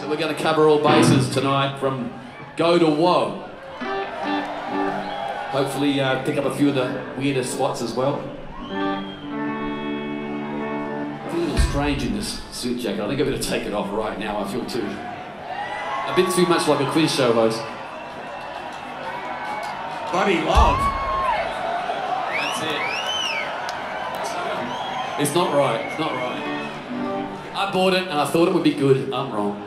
So we're going to cover all bases tonight from go to woe. Hopefully pick up a few of the weirder spots as well. I feel a little strange in this suit jacket. I think I better take it off right now. I feel a bit too much like a quiz show host. Buddy love. That's it. It's not right. It's not right. I bought it and I thought it would be good. I'm wrong.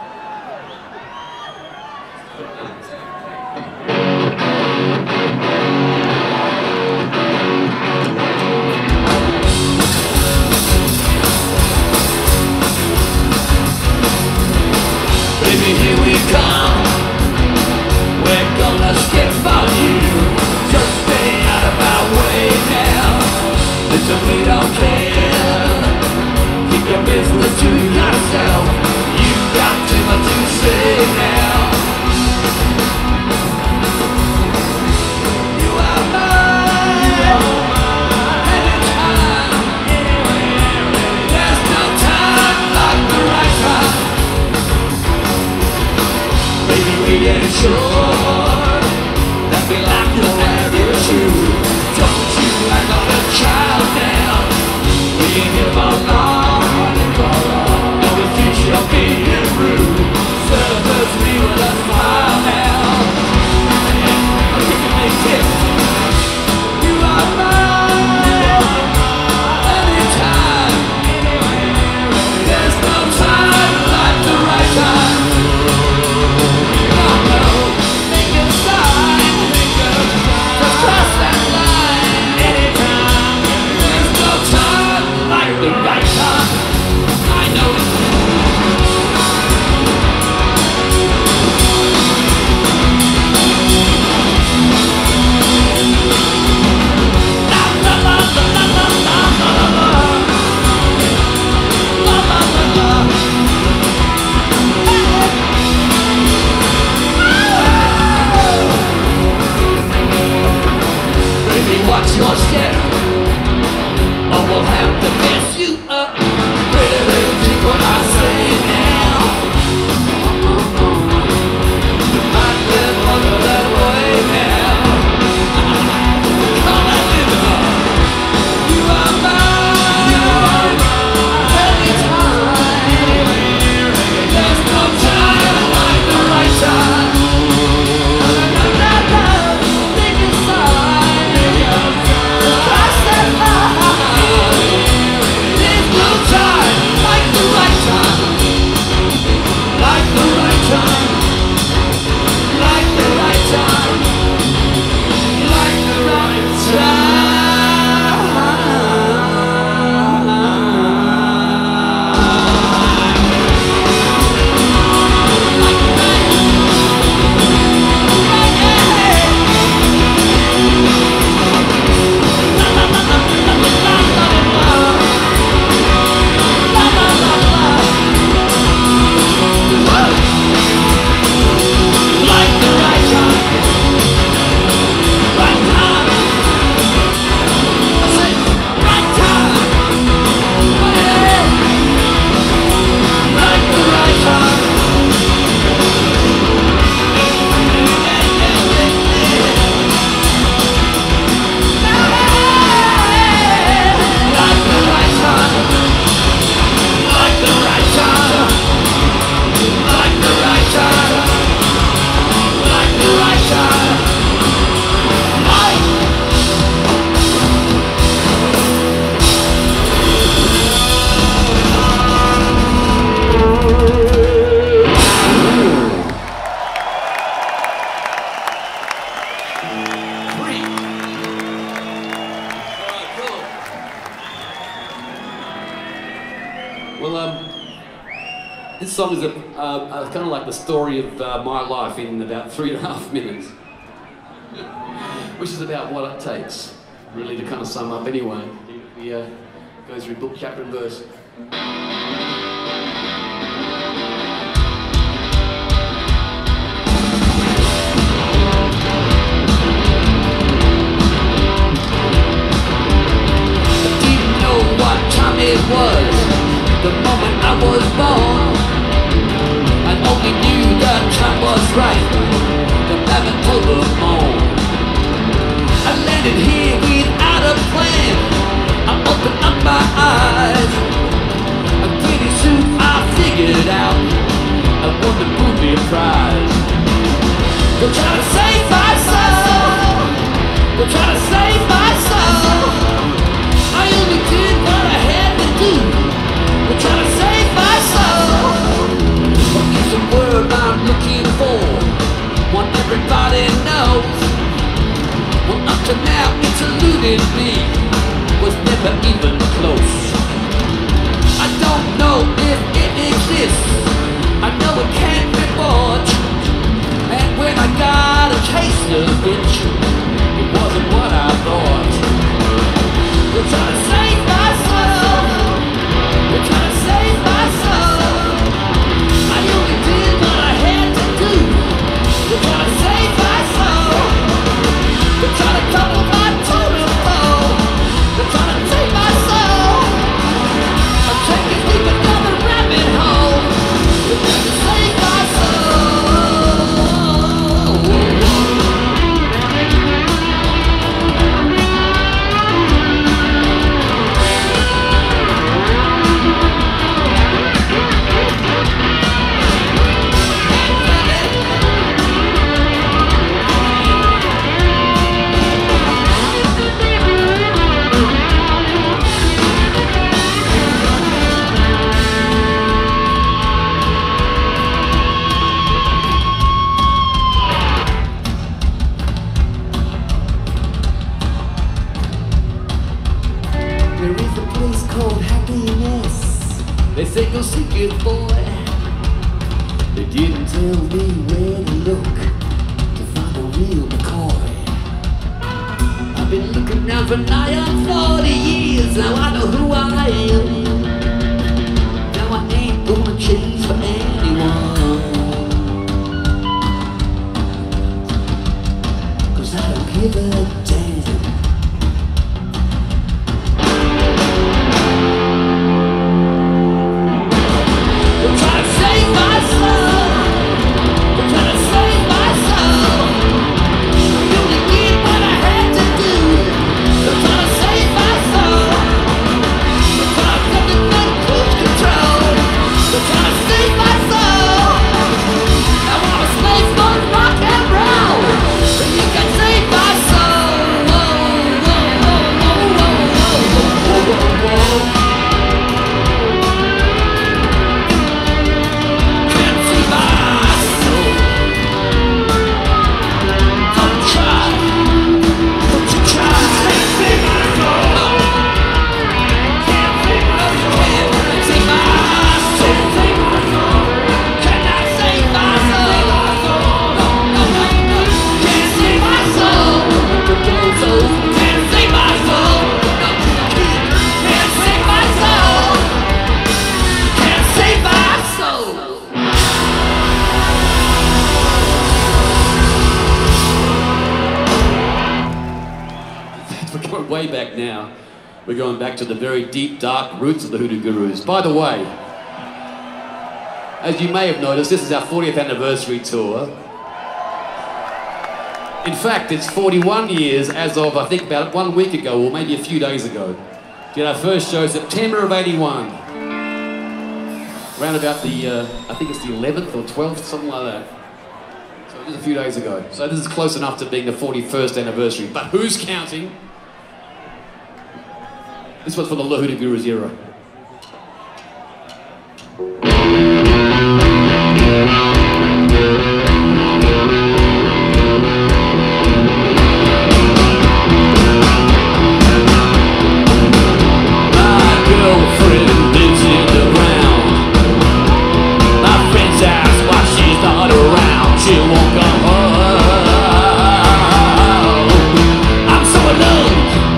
Baby, here we come. We're gonna skip on you. Just stay out of our way now. Listen, we don't care. Keep your business to yourself. You've got too much to say now. You are mine. Anytime, anywhere. There's no time like the right time. Baby, we ain't sure that we like to have your shoe. Don't you act like a child now. We ain't here for long. No, the future being rude. Serve us me with a smile now. I'll give you a big kiss. You are mine. Anytime, anywhere. There's no time like the right time. The right time, I know it. La la la la la la la la la la la la. Baby, watch your step, or we'll have to mess you up. Pretty little think what I say now. You might live under that way now. Call that living up. You are mine. Anytime, anywhere. There's no time like the right time. Think inside. Cross that line. There's no time like the right time. Like the right time. Like the right time. Like the right time. This song is kind of like the story of my life in about 3.5 minutes, which is about what it takes, really, to kind of sum up anyway. We go through book, chapter and verse. It was the moment I was born. I for nigh on 40 years. Now I know who I am. Now I ain't gonna change for anyone, 'cause I don't give a damn. I'm trying to save my soul. I'm trying to save my soul. I only did what I had to do. I'm trying to save my soul. I'm trying to let the cruise control. I'm trying to save my soul. Now I'm a slave for rock and roll. And you can save my soul. Whoa, whoa, whoa, whoa, whoa, whoa, whoa, whoa. Can't save my soul. Don't try. Don't you try. Can't save my soul. Can't save my soul. Can't save my soul. Cannot save my soul. No, no, no, no. Can't save my soul. Can't save my soul. No, can't save my soul. Can't save my soul. We're going way back now. We're going back to the very deep, dark roots of the Hoodoo Gurus. By the way, as you may have noticed, this is our 40th anniversary tour. In fact, it's 41 years as of, I think, about 1 week ago, or maybe a few days ago. Did our first show September of '81. Around about the, I think it's the 11th or 12th, something like that. So just a few days ago. So this is close enough to being the 41st anniversary. But who's counting? This was for the Hoodoo Gurus era. My girlfriend lives in the ground. My friend's asked why she's not around. She won't come home. I'm so alone.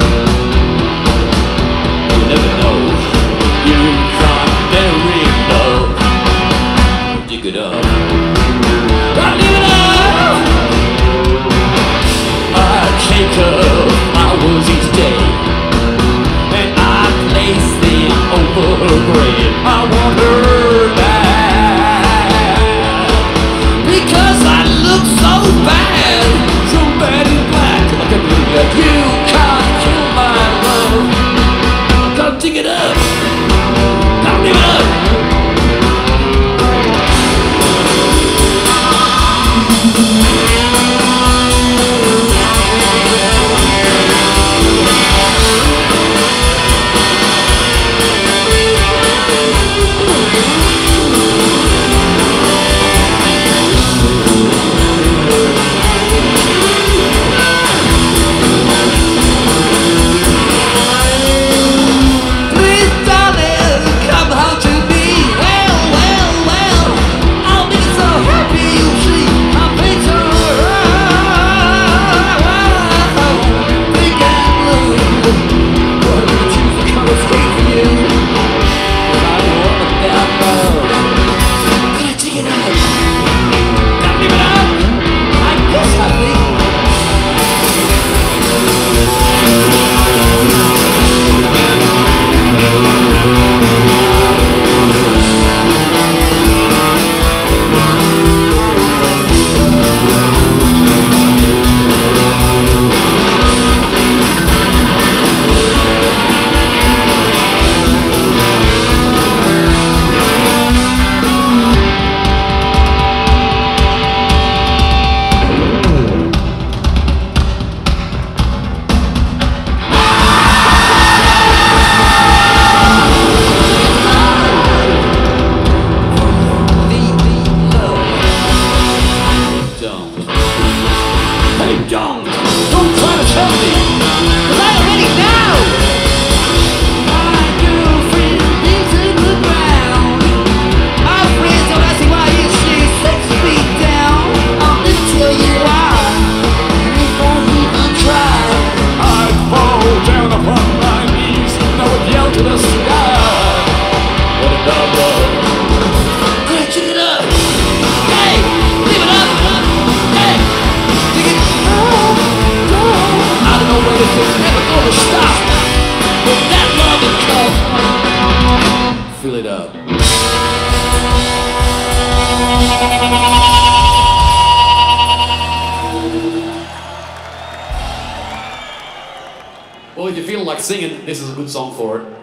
You never know. You can't very low. Dig it up. I dig it up. I take up flowers each day, and I place them over her grave. I want her back, because I look so bad in black. Look at me, you can't kill my love. Gotta dig it up. Gotta dig it up. like singing, this is a good song for it.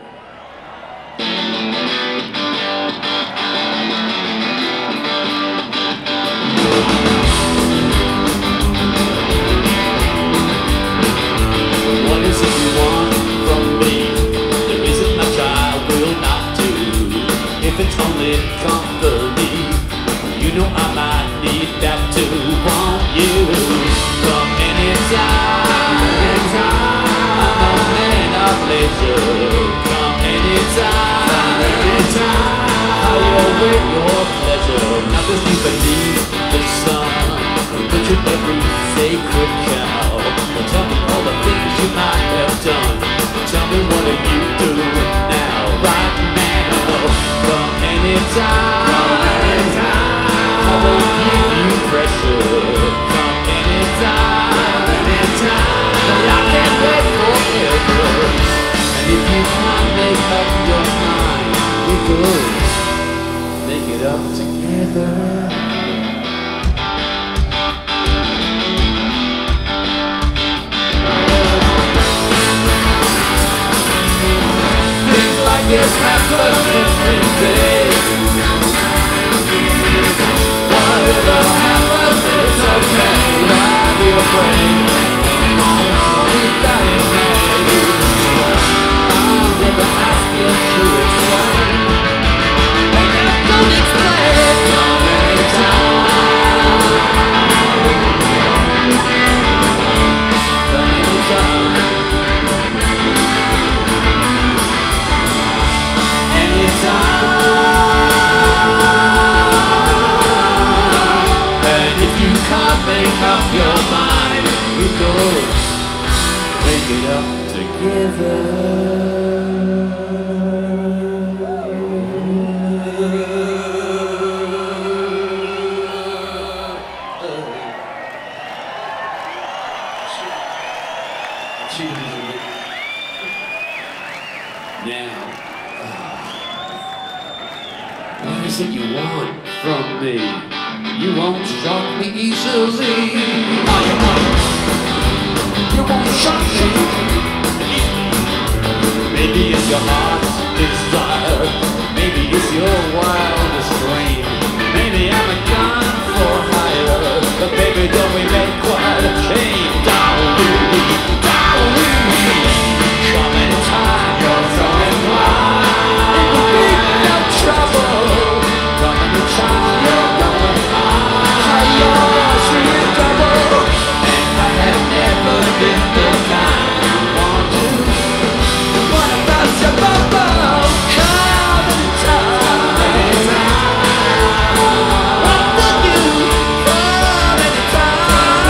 What is it you want from me? There isn't much I will not do. If it's only company, you know I might need that too. Won't you come anytime? I'm no man of pleasure. Come anytime. I'll await your pleasure. Now this you beneath the sun, put your every sacred cow. Well, tell me all the things you might have done. Tell me what are you doing now, right now? Come anytime. I won't give you pressure. Come anytime. But I can't wait forever. And if you can't make up your mind, we could make it up together. This happens every day. Whatever happens, it's okay. Why be afraid? We've got it made. I'll never ask you to explain. And I don't explain. Come anytime. Come anytime. And if you can't make up your mind, we go make it up together. Now, what is it you want from me? You won't shock me easily. Oh, you won't shock me. Maybe it's your heart's desire. Maybe it's your wildest dream. Maybe I'm a gun for hire. But baby, don't we make quite a change? Come in time, you're coming wide. It will be no trouble. Come in time, you're going high. Yours is double. And I have never been the kind you want to. What about your bubble? Come in time. What would you come in time?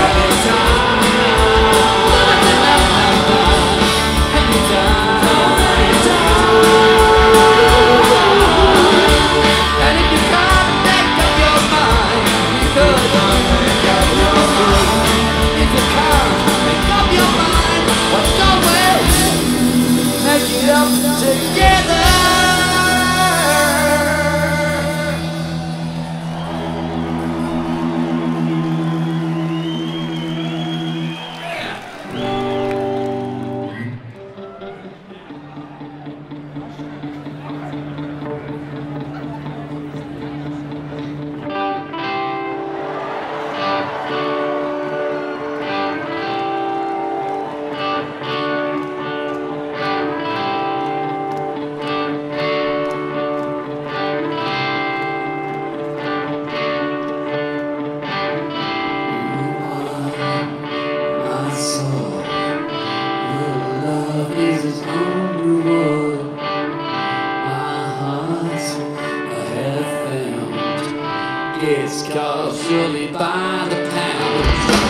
It's cost surely by the pound.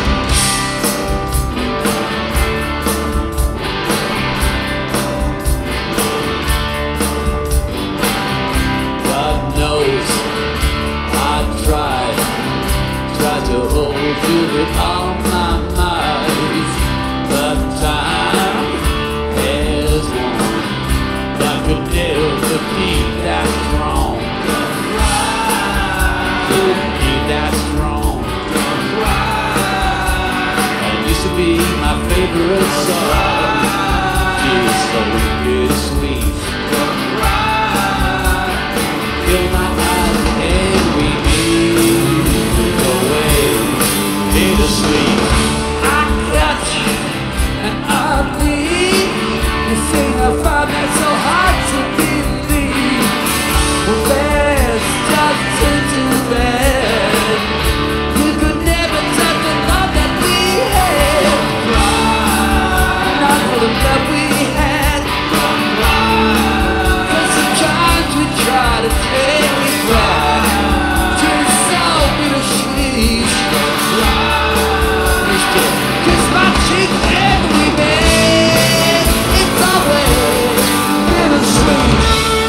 God knows I tried to hold you with all my might, but time has won. God could never be that strong. That strong. It used to be my favorite song. Just slowly bittersweet. Come right, fill my eyes and we move away. Bittersweet. I got you and I bleed. You think I found that so hard to believe. Well, there's just too bad. You could never touch the love that we had. Not for the love we had. Cause sometimes we try to take it back. Turn so bittersweet. Kiss my cheek and we made. It's always bittersweet.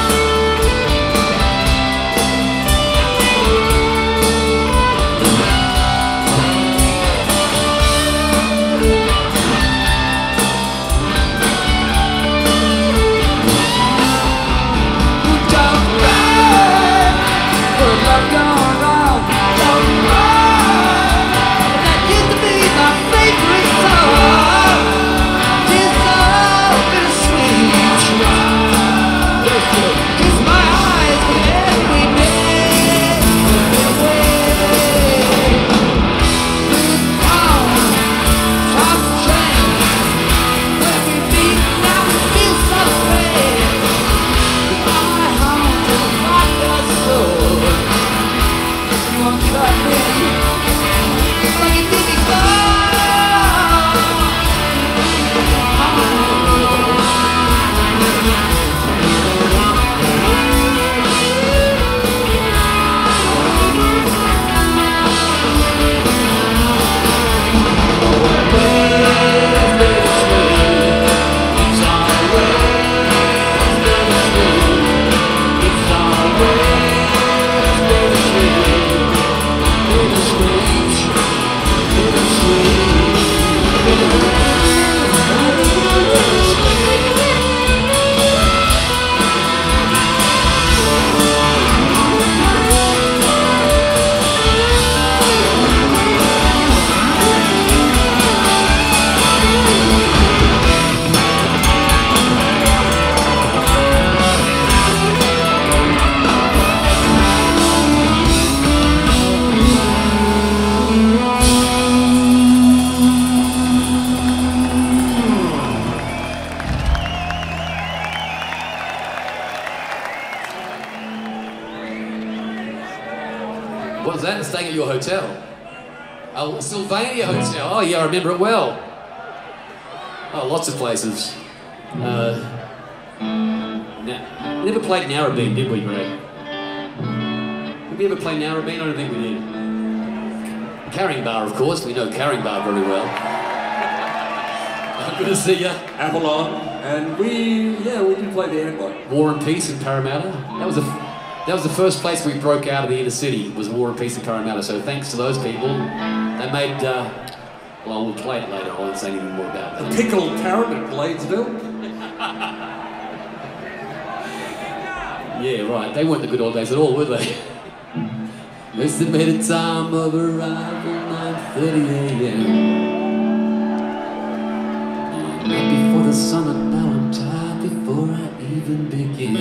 What is that? Staying at your hotel? Oh, Sylvania Hotel. Oh, yeah, I remember it well. Oh, lots of places. We never played Narrabeen, did we, Greg? Did we ever play Narrabeen? I don't think we did. Carrying Bar, of course. We know Carrying Bar very well. Good to see you. Avalon. And we did play there. War and Peace in Parramatta. That was the first place we broke out of the inner city, was War and Peace in Parramatta. So thanks to those people, they made, well, we'll play it later. I won't say anything more about that. The Pickled Parrot at Bladesville. Yeah, right. They weren't the good old days at all, were they? Estimated time of arrival, 9:30 a.m. Right before the summer, now I'm tired before I even begin.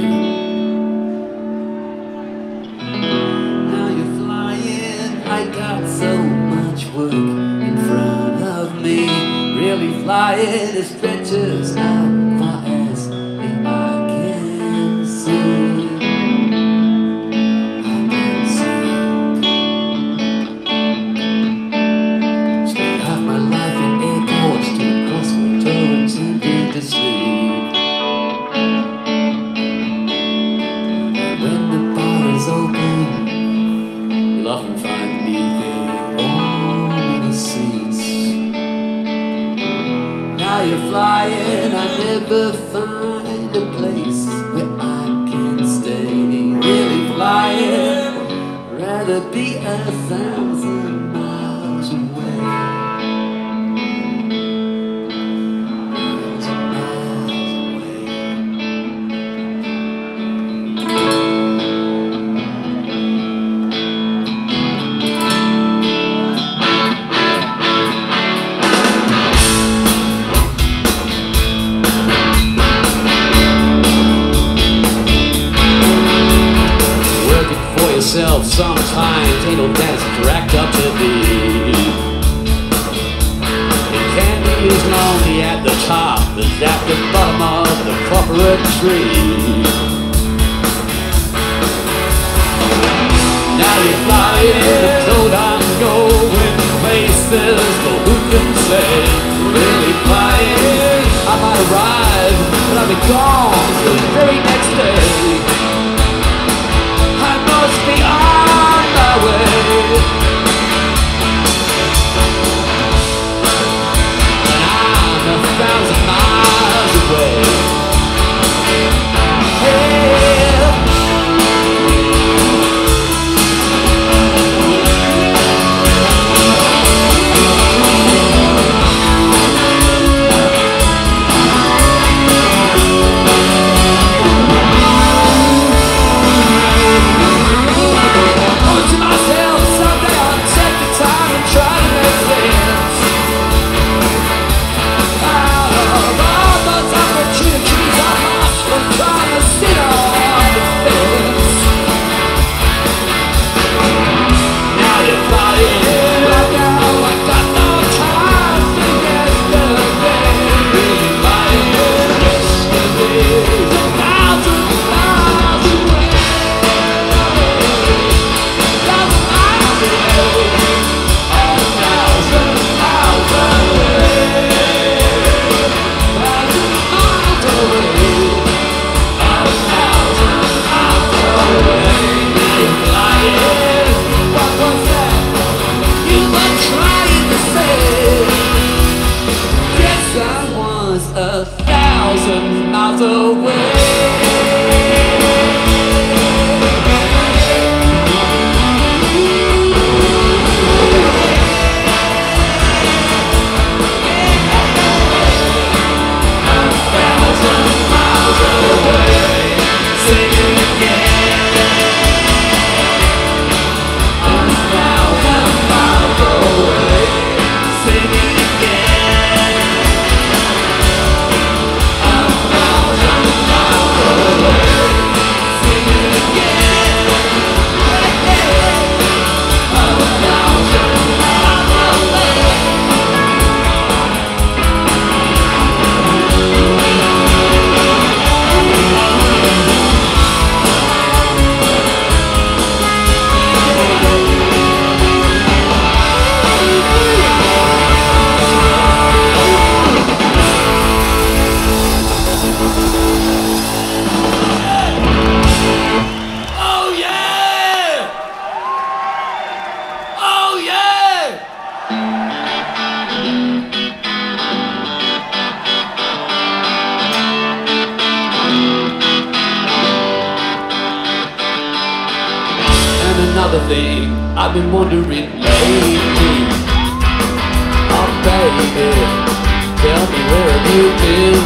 Now you're flying, I got so much work in front of me. Really flying, it stretches out far as the eye can see. Flying, I never find a place where I can stay. Really flying, rather be 1,000 miles away. 1,000 miles away. sometimes ain't no dance racked up to be. The candy is lonely at the top, is at the bottom of the corporate tree. Now you're flying, told I'm going places, but who can say? Really flying, I might arrive, but I'll be gone the very next day. I must be on my way, and I'm 1,000 miles away. Hey. Another thing I've been wondering lately, oh baby, tell me where have you been?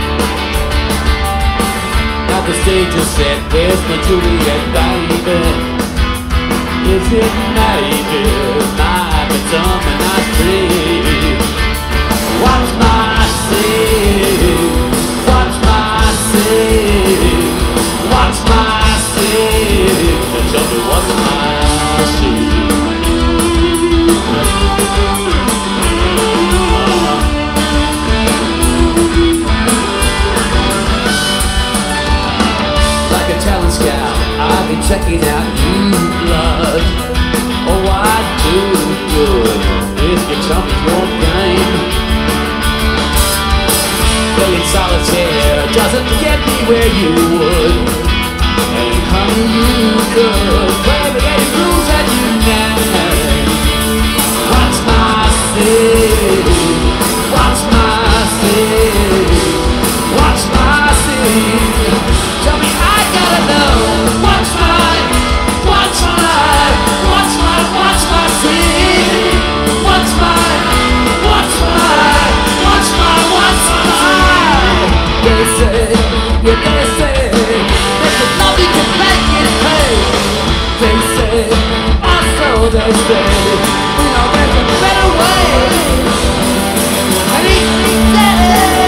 Now the stage is set, where's my Juliet baby? Is it maybe might be something I dream? Watch my scene, watch my scene, watch my scene, and tell me what's my like a talent scout, I've been checking out new blood. Oh, I do good if you tell me your game. Playing solitaire doesn't get me where you would. And honey, you could play with any rules that you name. Watch my scene, watch my scene, watch my scene. Tell me I gotta know. Watch my scene. Watch my. They say, yeah, they say, there's a love you can make it pay. They say, also they say, you know there's a better way. And he said,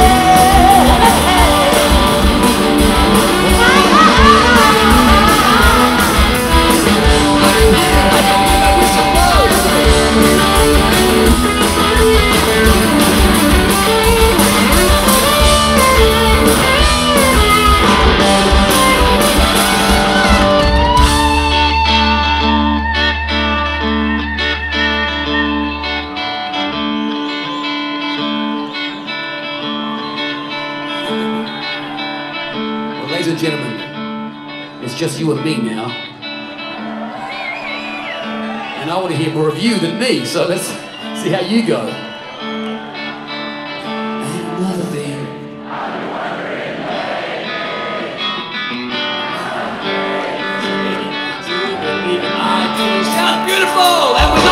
just you and me now. And I want to hear more of you than me, so let's see how you go. And another thing. Sounds beautiful! That was